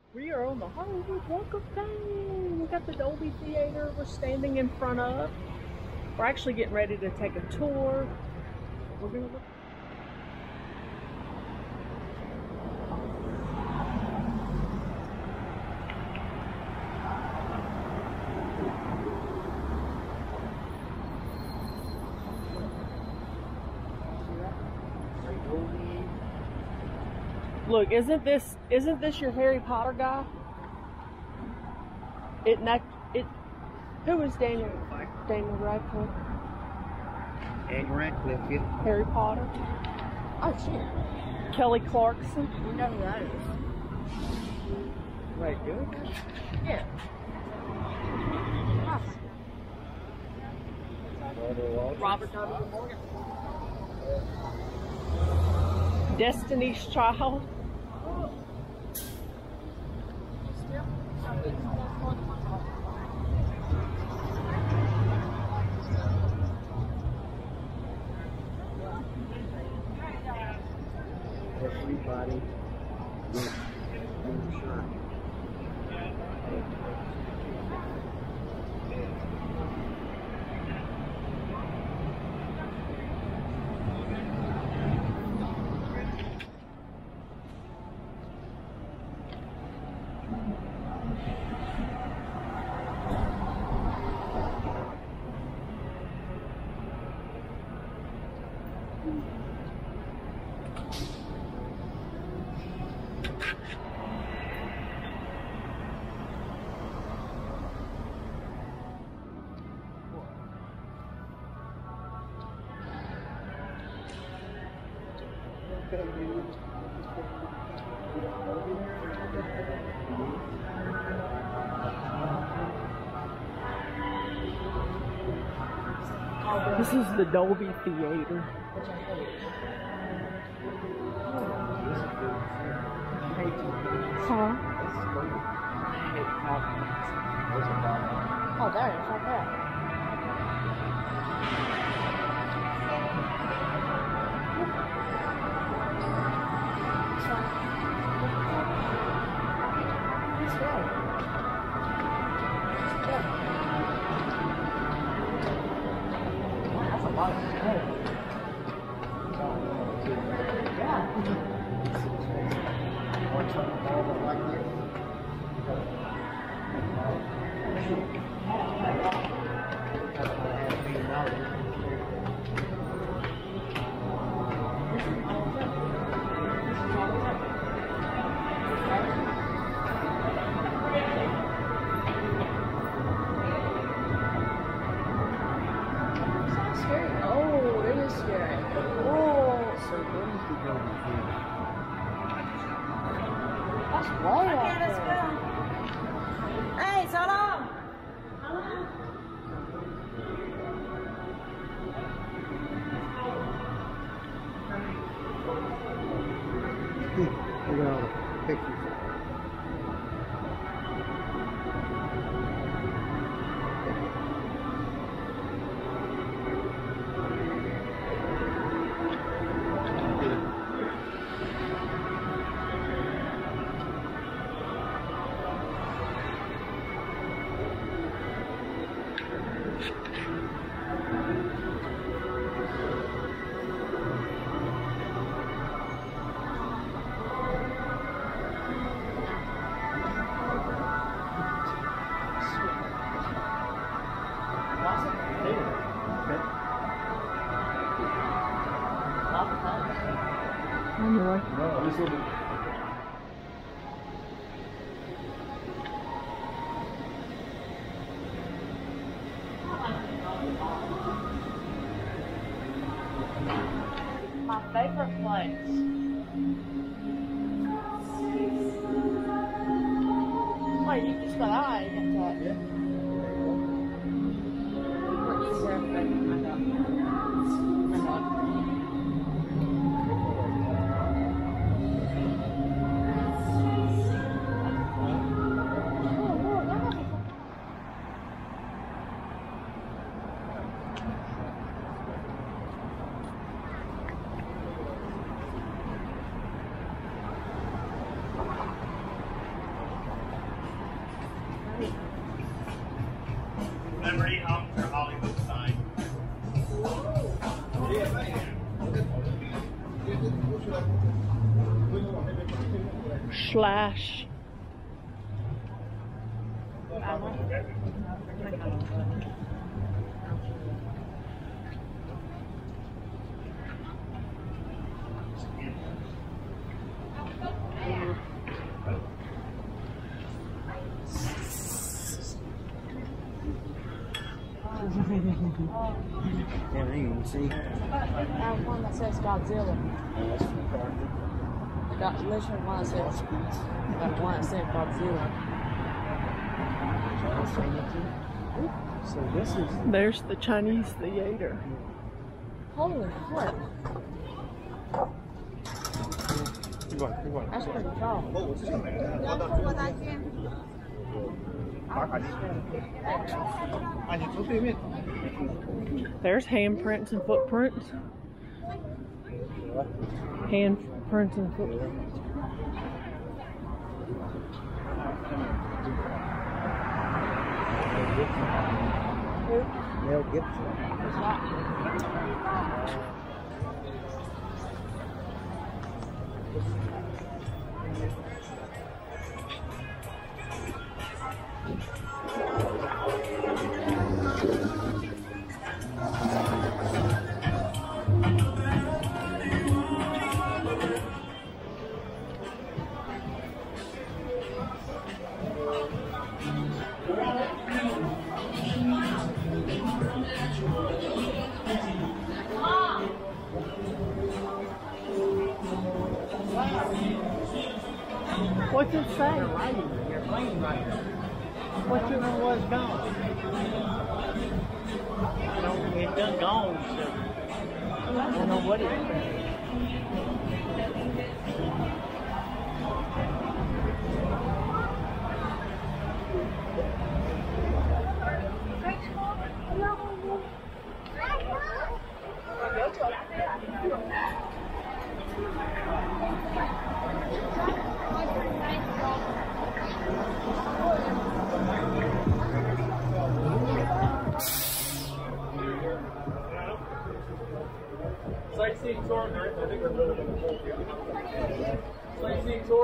We are on the Hollywood Walk of Fame. We got the Dolby Theater we're standing in front of. We're actually getting ready to take a tour. We're gonna look. Look, isn't this your Harry Potter guy? Who is Daniel Radcliffe? Daniel Radcliffe, yeah. Harry Potter. Oh shit. Kelly Clarkson. You know who that is. Right, good. Yeah. Robert W. Morgan. Destiny's Child. Everybody. Sure. This is the Dolby Theater. Huh? Oh, there, it's right there. Look at all the pictures. Anyway. No, this will be. My favorite place. Wait, you just got out and got that. Yeah. Slash. Yeah, you can see. I have one that says Godzilla. I got literally one that says Godzilla. So this is. There's the Chinese Theatre. Holy crap. That's pretty tall. There's handprints and footprints. Handprints and footprints. Mel Gibson. What's it say? Your plane rider. What you know was gone? It done gone, so I don't know what it is. Sightseeing tour, I think we're really going to hold you. Sightseeing tour,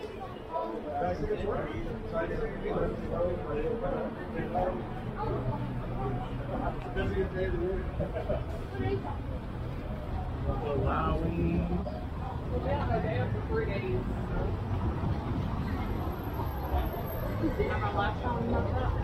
busiest day of the year. Allowing. Yeah, I am for 3 days. Remember last time we knocked out?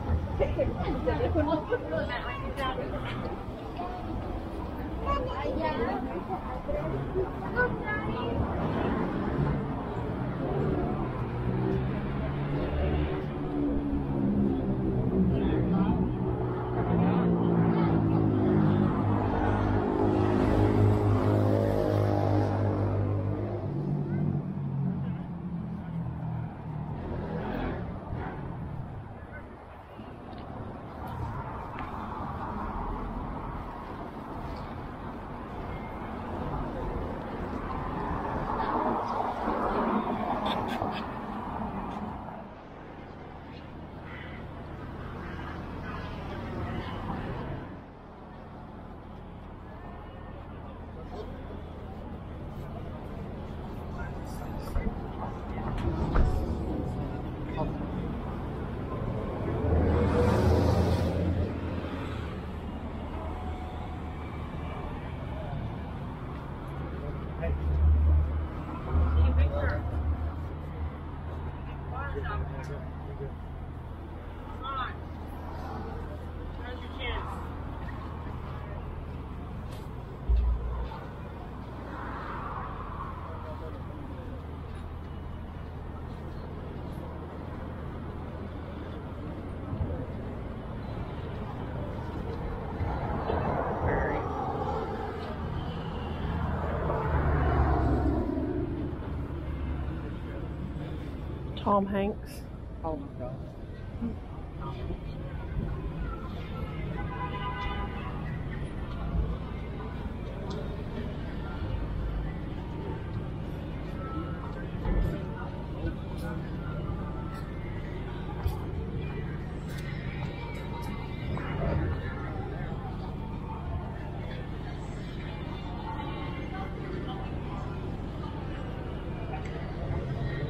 Tom Hanks. Oh my God.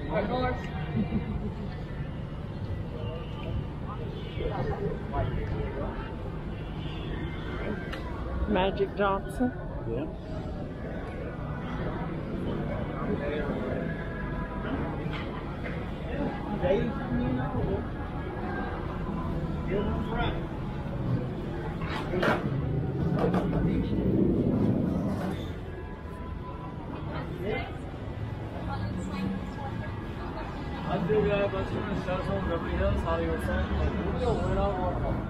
Magic Johnson. Yeah. I do got a bunch of shows on Beverly Hills, Hollywood Blvd.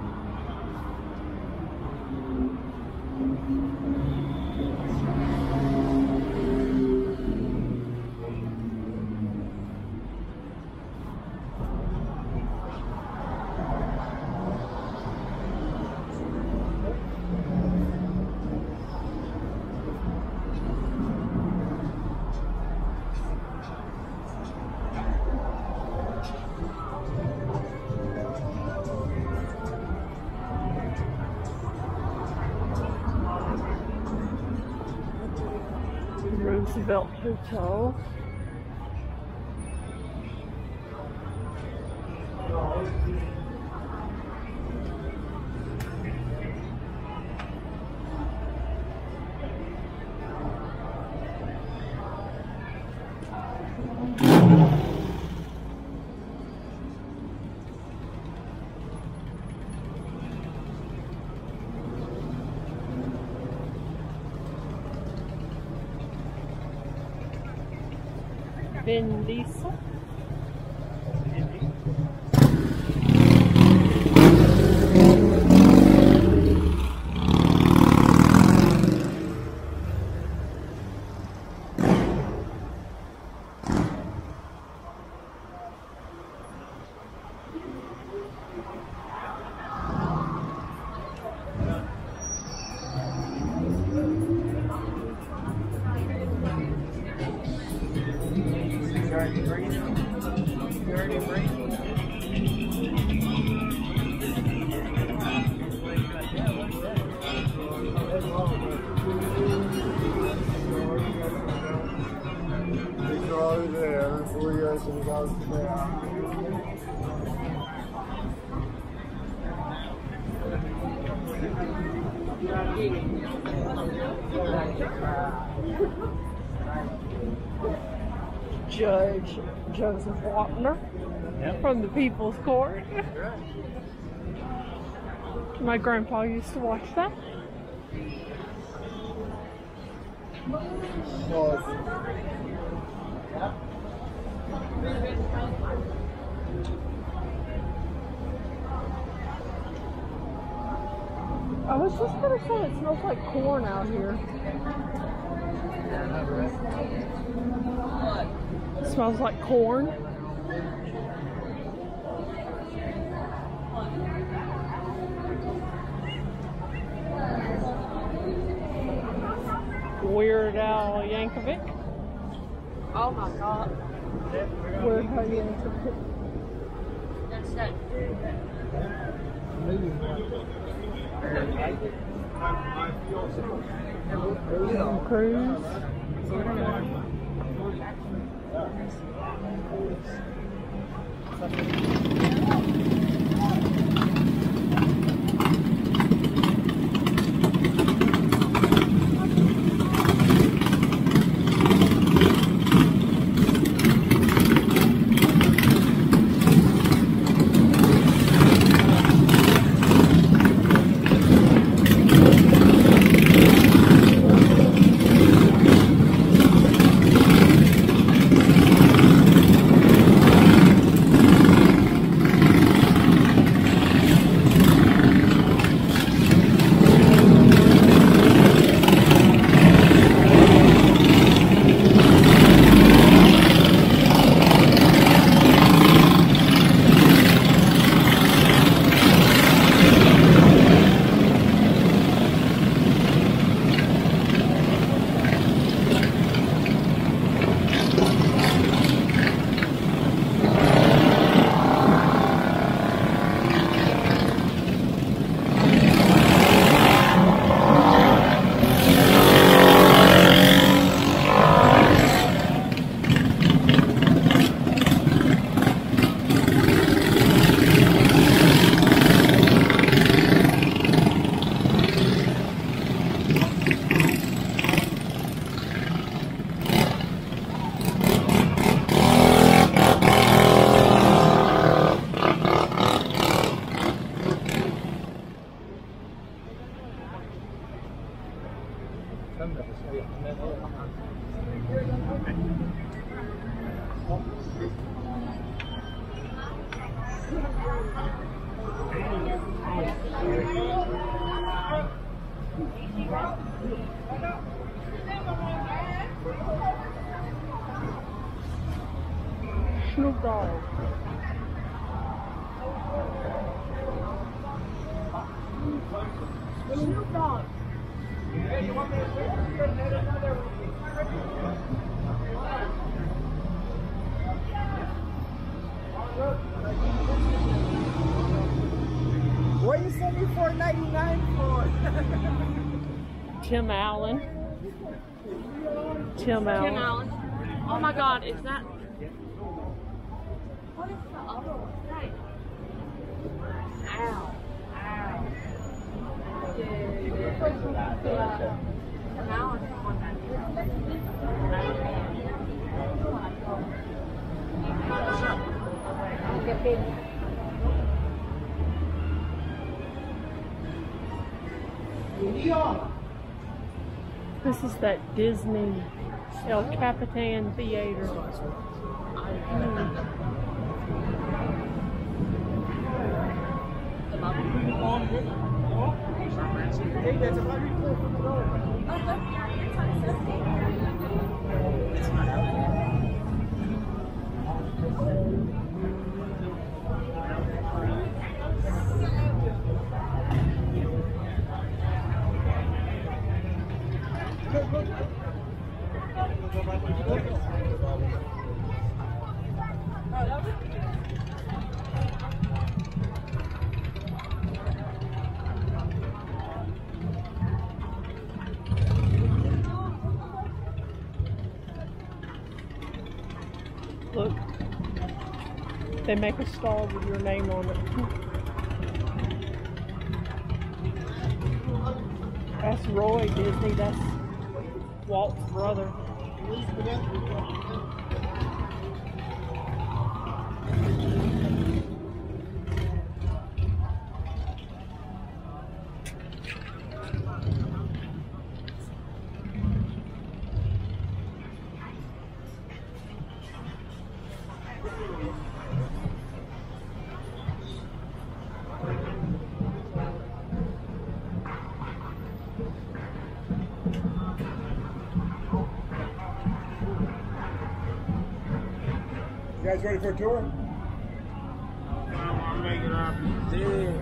Roosevelt Hotel. Vin Diesel. Judge Joseph Wapner from the People's Court. My grandpa used to watch that. I was just gonna say it smells like corn out here. It smells like corn. Weird Al Yankovic. Oh my God. Weird Al Yankovic. That's that. Tom Cruise. Snoop Dogg. Snoop Dogg. Hey, you want me to what you send me $4.99 for? Tim Allen. Tim Allen. Tim Allen. Oh my God, is that? What is the other one? Right. Ow. Ow. Tim Allen is the one This is that Disney El Capitan Theater. Look, they make a star with your name on it. That's Roy Disney, that's Walt's brother. You guys ready for a tour? I'm making up there.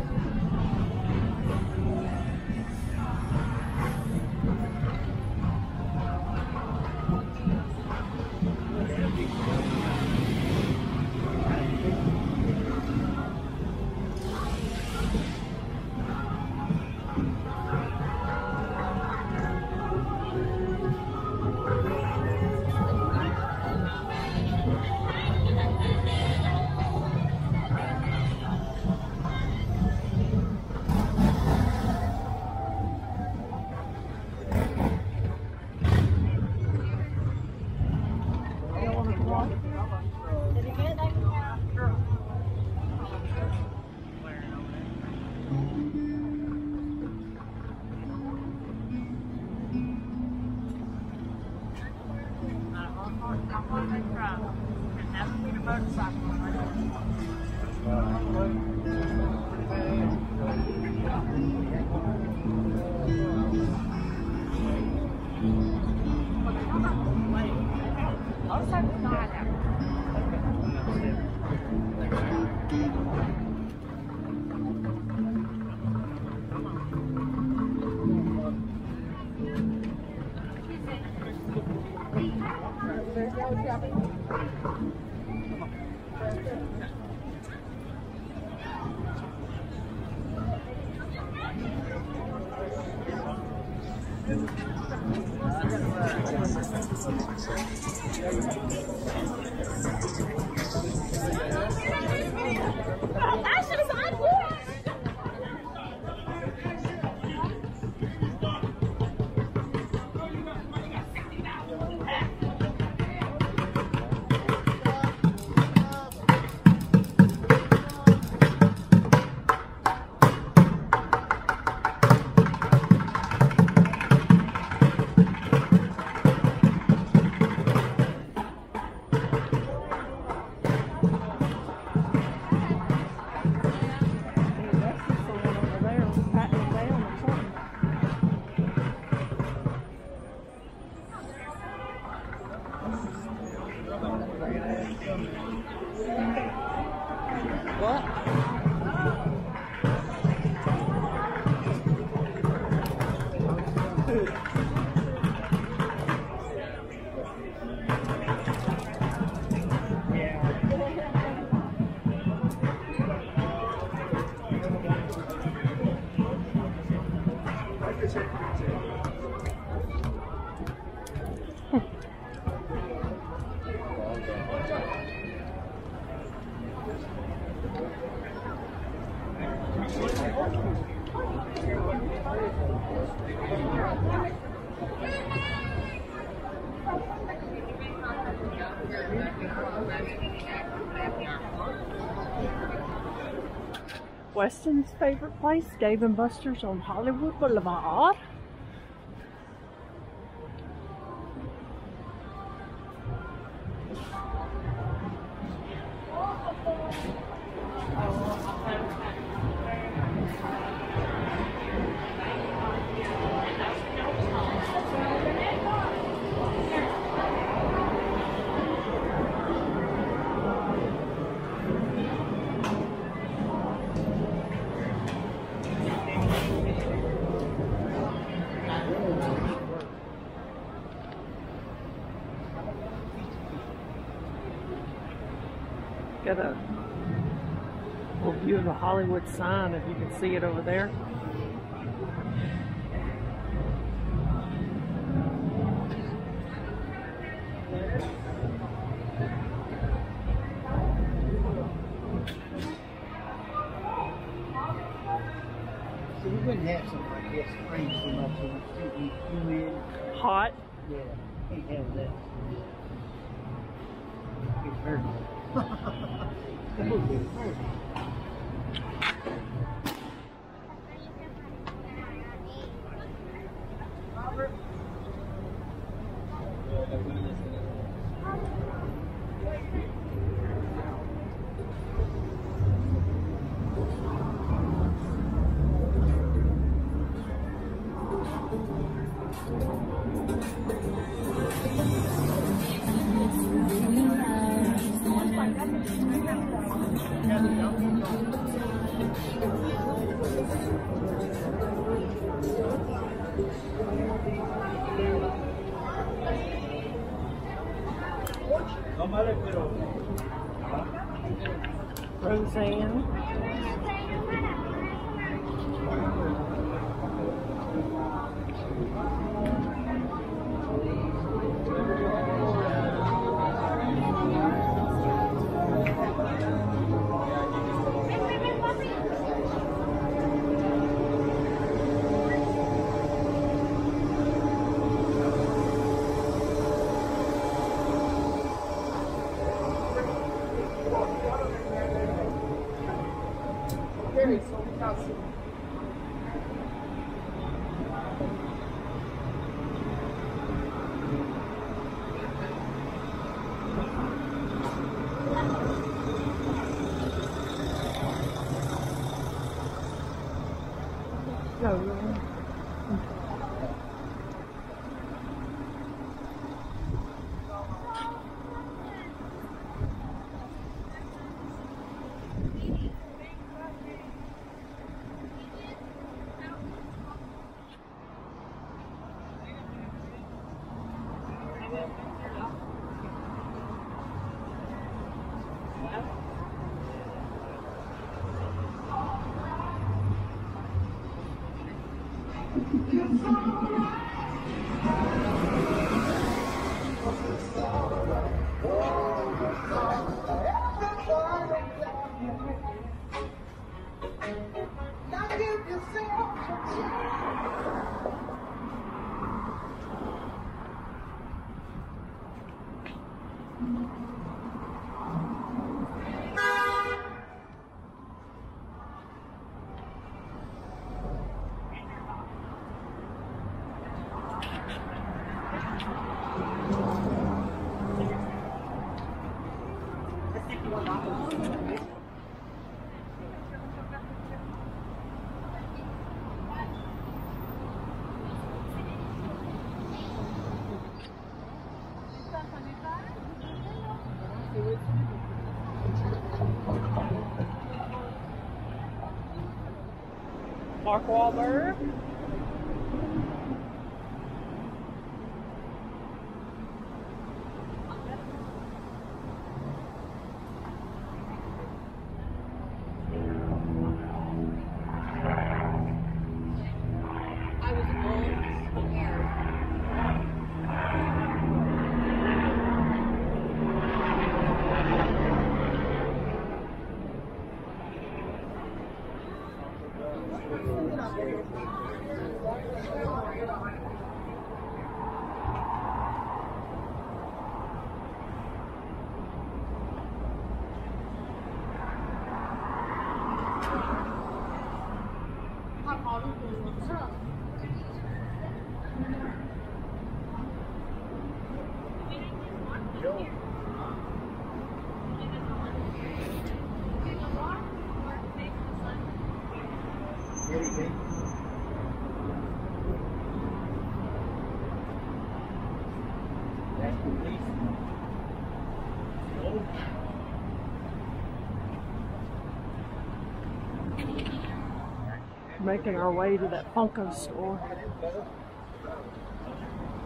What? Weston's favorite place, Dave & Buster's on Hollywood Boulevard. Got a little view of the Hollywood sign, if you can see it over there. So we wouldn't have something like this springs too much, so it's too humid. Hot. Yeah, can't have that. It's very a little bit. Roseanne. Mark Wahlberg. Making our way to that Funko store.